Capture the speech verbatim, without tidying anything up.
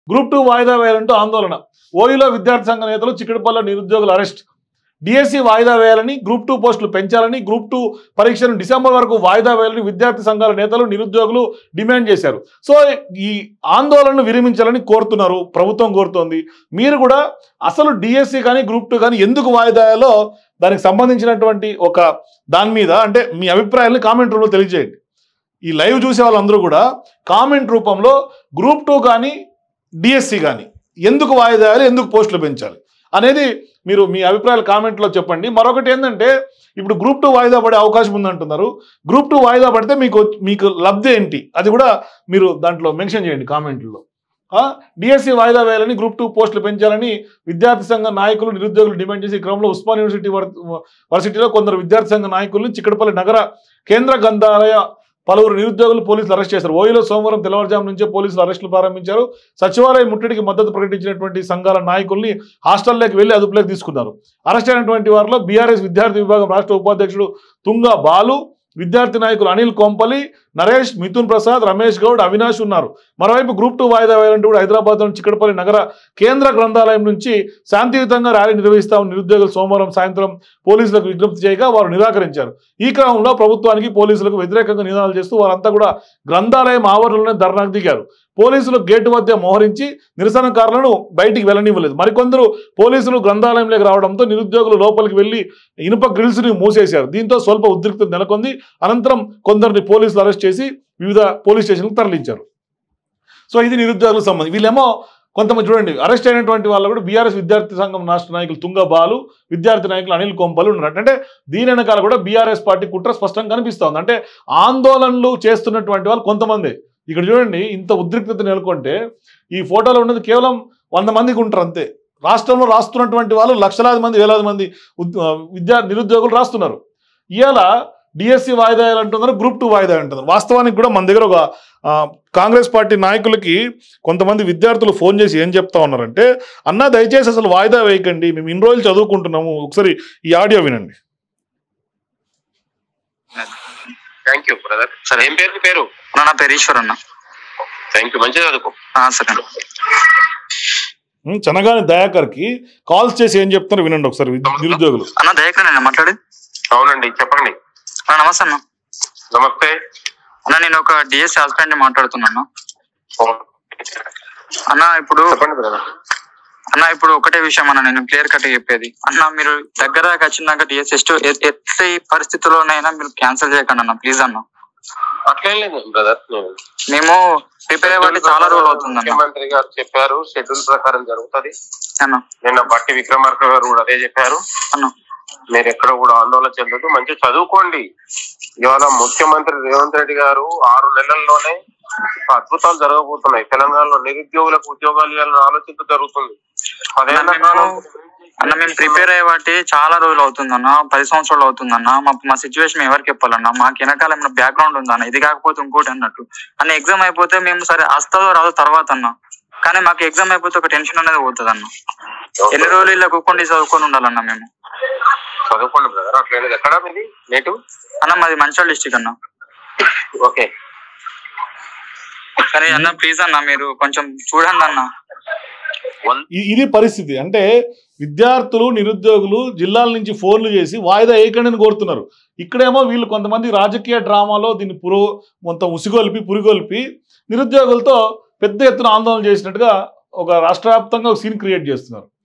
Group two వాయిదా వేయాలంటూ ఆందోళన. ఓయూలో విద్యార్థి సంఘ నేతలు చిక్కడపల్లిలో నిరుద్యోగుల అరెస్ట్. డిఎస్సి వాయిదా వేయాలని, గ్రూప్ టూ పోస్టులు పెంచాలని, గ్రూప్ టూ పరీక్షను డిసెంబర్ వరకు వాయిదా వేయాలని విద్యార్థి సంఘాల నేతలు నిరుద్యోగులు డిమాండ్ చేశారు. సో ఈ ఆందోళనను విరమించాలని కోరుతున్నారు, ప్రభుత్వం కోరుతోంది. మీరు కూడా అసలు డిఎస్సి కానీ గ్రూప్ టూ కానీ ఎందుకు వాయిదాలో దానికి సంబంధించినటువంటి ఒక దాని మీద అంటే మీ అభిప్రాయాన్ని కామెంట్ రూపంలో తెలియజేయండి. ఈ లైవ్ చూసే వాళ్ళందరూ కూడా కామెంట్ రూపంలో గ్రూప్ టూ కానీ డిఎస్సి కానీ ఎందుకు వాయిదా వేయాలి, ఎందుకు పోస్టులు పెంచాలి అనేది మీరు మీ అభిప్రాయాలు కామెంట్లో చెప్పండి. మరొకటి ఏంటంటే ఇప్పుడు గ్రూప్ టూ వాయిదా పడే అవకాశం ఉందంటున్నారు. గ్రూప్ టూ వాయిదా పడితే మీకు మీకు లబ్ధి ఏంటి అది కూడా మీరు దాంట్లో మెన్షన్ చేయండి కామెంట్లో. డిఎస్సి వాయిదా వేయాలని, గ్రూప్ టూ పోస్టులు పెంచాలని విద్యార్థి సంఘ నాయకులు నిరుద్యోగులు డిమాండ్ చేసి ఈ క్రమంలో ఉస్మాన్ యూనివర్సిటీ వర్సిటీలో కొందరు విద్యార్థి సంఘ నాయకులను చిక్కడపల్లి నగర కేంద్ర గ్రంథాలయ పలువురు నిరుద్యోగులు పోలీసులు అరెస్ట్ చేశారు. ఓయూలో సోమవారం తెల్లవారుజాము నుంచే పోలీసులు అరెస్టులు ప్రారంభించారు. సచివాలయ ముట్టడికి మద్దతు ప్రకటించినటువంటి సంఘాల నాయకుల్ని హాస్టల్లోకి వెళ్లి అదుపులోకి తీసుకున్నారు. అరెస్ట్ అయినటువంటి వారిలో బీఆర్ఎస్ విద్యార్థి విభాగం రాష్ట్ర ఉపాధ్యక్షుడు తుంగ బాలు, విద్యార్థి నాయకులు అనిల్ కొంపలి, నరేష్, మిథున్ ప్రసాద్, రమేష్ గౌడ్, అవినాష్ ఉన్నారు. మరోవైపు గ్రూప్ టూ వాయిదా వేయాలంటూ కూడా హైదరాబాద్లోని చిక్కడపల్లి నగర కేంద్ర గ్రంథాలయం నుంచి శాంతియుతంగా ర్యాలీ నిర్వహిస్తామని నిరుద్యోగులు సోమవారం సాయంత్రం పోలీసులకు విజ్ఞప్తి చేయగా వారు నిరాకరించారు. ఈ క్రమంలో ప్రభుత్వానికి పోలీసులకు వ్యతిరేకంగా నినాదాలు చేస్తూ వారంతా కూడా గ్రంథాలయం ఆవరణలోనే ధర్నాకు దిగారు. పోలీసులు గేటు మధ్య మోహరించి నిరసనకారులను బయటికి వెళ్ళనివ్వలేదు. మరికొందరు పోలీసులు గ్రంథాలయంలోకి రావడంతో నిరుద్యోగులు లోపలికి వెళ్లి ఇనుప గ్రిల్స్ ని మూసేశారు. దీంతో స్వల్ప ఉద్రిక్తత నెలకొంది. అనంతరం కొందరిని పోలీసులు అరెస్ట్ చేసి వివిధ పోలీస్ స్టేషన్లకు తరలించారు. సో ఇది నిరుద్యోగులకు సంబంధించి. వీళ్ళేమో కొంతమంది చూడండి అరెస్ట్ అయినటువంటి వాళ్ళు కూడా బీఆర్ఎస్ విద్యార్థి సంఘం రాష్ట్ర నాయకులు తుంగ బాలు, విద్యార్థి నాయకులు అనిల్ కొంపలు ఉన్నారు. అంటే దీని వెనకాల కూడా బీఆర్ఎస్ పార్టీ కుట్ర స్పష్టంగా కనిపిస్తోంది. అంటే ఆందోళనలు చేస్తున్నటువంటి వాళ్ళు కొంతమంది ఇక్కడ చూడండి ఇంత ఉద్రిక్తత నెలకొంటే ఈ ఫోటోలో ఉన్నది కేవలం వంద మందికి ఉంటారు అంతే. రాష్ట్రంలో రాస్తున్నటువంటి వాళ్ళు లక్షలాది మంది వేలాది మంది విద్యా నిరుద్యోగులు రాస్తున్నారు. ఇవాళ డిఎస్సి వాయిదా అంటున్నారు, గ్రూప్ టూ వాయిదా అంటున్నారు. వాస్తవానికి కూడా మన దగ్గర ఒక కాంగ్రెస్ పార్టీ నాయకులకి కొంతమంది విద్యార్థులు ఫోన్ చేసి ఏం చెప్తా ఉన్నారంటే, అన్నా దయచేసి అసలు వాయిదా వేయకండి, మేము ఇన్ని రోజులు చదువుకుంటున్నాము, ఒకసారి ఈ ఆడియో వినండి. Thank you brother. సరే ఏం పేరు పేరు? నా పేరు ఈశ్వర్ అన్న. థ్యాంక్ యూ, మంచిగా చదువుకో. సరే. చనగాని దయాకర్ కి కాల్స్ చేసి ఏం చెప్తున్నారు వినండి ఒకసారి నిరుద్యోగులు. అన్న దయాకర్ నేను మాట్లాడేది. అవునండి చెప్పండి. నమస్తే అన్న. నమస్తే అన్న, నేను ఒక డిఎస్సి హస్బెండ్ మాట్లాడుతున్నాను అన్న. ఇప్పుడు అన్న ఇప్పుడు ఒకటే విషయం అన్న, నేను క్లియర్ కట్ చెప్పేది అన్న, మీరు దగ్గర వచ్చినాక డిఎస్సి ఎట్టి పరిస్థితుల్లోనైనా మీరు క్యాన్సిల్ చేయకండి అన్న, ప్లీజ్ అన్న. అట్లేం లేదు బ్రదర్, మేము ప్రిపేర్ అవ్వాలి చాలా రోజులు అవుతుంది. ముఖ్యమంత్రి గారు చెప్పారు షెడ్యూల్ ప్రకారం జరుగుతుంది అన్న. నిన్న బట్టి విక్రమార్క గారు కూడా అదే చెప్పారు అన్న. మీరు ఎక్కడ కూడా ఆందోళన చెందొద్దు, మంచిగా చదువుకోండి. ఇవాళ ముఖ్యమంత్రి రేవంత్ రెడ్డి గారు ఆరు నెలల్లోనే అద్భుతాలు జరగబోతున్నాయి. తెలంగాణలో నిరుద్యోగులకు ఉద్యోగాలు ఇవ్వాలని ఆలోచన జరుగుతుంది. పదేళ్ల కాలం అన్న మేము ప్రిపేర్ అయ్యే వాటి చాలా రోజులు అవుతుందన్న, పది సంవత్సరాలు అవుతుందన్న. మా మా సిచ్యువేషన్ ఎవరికి చెప్పాలన్నా, మాకు వెనకాల ఏమైనా బ్యాక్గ్రౌండ్ ఉందన్న, ఇది కాకపోతే ఇంకోటి అన్నట్టు అన్న. ఎగ్జామ్ అయిపోతే మేము సరే వస్తుందో రాదో తర్వాత అన్న, కానీ మాకు ఎగ్జామ్ అయిపోతే ఒక టెన్షన్ అనేది పోతుంది అన్న. ఎన్ని రోజులు ఇలా కూర్చొని చదువుకొని ఉండాలన్న మేము. చదువుకోండి బ్రదర్. అట్లేదు. ఎక్కడ మీది నేటివ్? అన్న మాది మంచిర్యాల డిస్ట్రిక్ట్ అన్న. ఓకే. సరే అన్న ప్లీజ్ అన్న మీరు కొంచెం చూడండి అన్న. ఇది పరిస్థితి. అంటే విద్యార్థులు నిరుద్యోగులు జిల్లాల నుంచి ఫోన్లు చేసి వాయిదా వేయకండి కోరుతున్నారు. ఇక్కడేమో వీళ్ళు కొంతమంది రాజకీయ డ్రామాలో దీన్ని పురు మొత్తం ఉసిగొల్పి పురిగొల్పి నిరుద్యోగులతో పెద్ద ఎత్తున ఆందోళన చేసినట్టుగా ఒక రాష్ట్ర వ్యాప్తంగా ఒక సీన్ క్రియేట్ చేస్తున్నారు.